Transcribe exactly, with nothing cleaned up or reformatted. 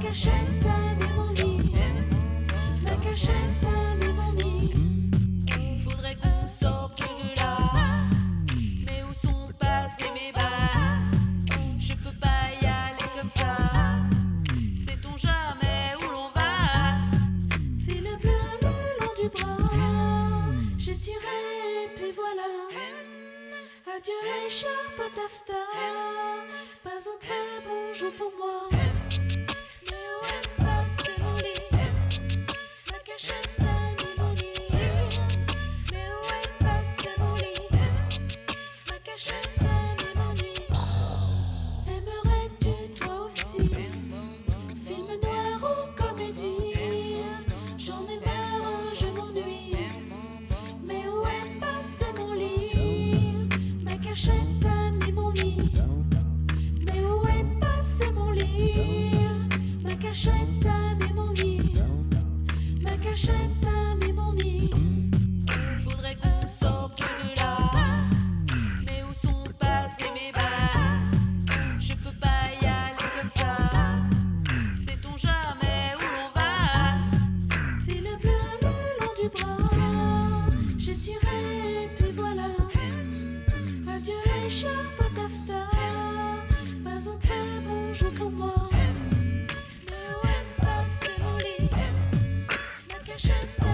cachette a mis mon lit. Ma cachette a mis mon nid. Faudrait qu'on sorte de là. Mais où sont passés mes bas? Je peux pas y aller comme ça. Sait-on jamais où l'on va? Fil bleu le long du bras. J'ai tiré puis voilà. Adieu écharpe taffetas. Pas un très bon jour pour moi. Mais où est passé mon lit? Ma cachette a mis mon nid. Mais où est passé mon lit? Ma cachette a mis mon nid. Aimerais-tu toi aussi? Film noir ou comédie? J'en ai marre, je m'ennuie. Mais où est passé mon lit? Ma cachette a mis mon nid. Mais où est passé mon lit? Ma cachette a mis mon nid. Ma cachette a mis mon nid. Faudrait qu'on sorte de là. Mais où sont passés mes bas? Je peux pas y aller comme ça. Sait-on jamais où l'on va? Fil bleu le long du bras. J'ai tiré puis voilà. Adieu écharpe taffetas. Pas un très bon jour pour moi. Mais où est passé mon lit? Ma cachette